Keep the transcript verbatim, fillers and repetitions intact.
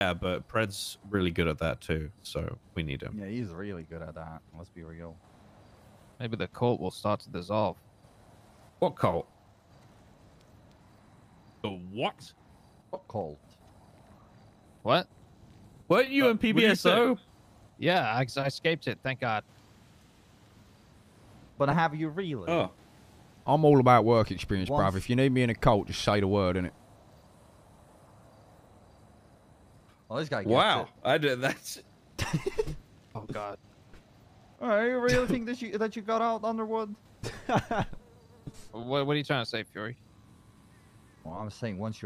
Yeah, but Pred's really good at that too, so we need him. Yeah, he's really good at that. Let's be real. Maybe the cult will start to dissolve. What cult? The what? What cult? What? Weren't you Uh, in P what did you B S O? Yeah, I, I escaped it. Thank God. But have you really? Oh. I'm all about work experience, Once- bruv. If you need me in a cult, just say the word, innit? Well, this guy gets Wow, it. I did that. Oh God. All right, you really think that you that you got out, Underwood? What, what are you trying to say, Fury? Well, I'm saying once you